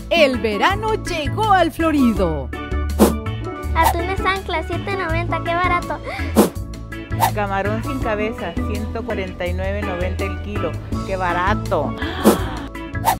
El verano llegó al Florido. Atunes ancla, $7.90, qué barato. Camarón sin cabeza, $149.90 el kilo, qué barato.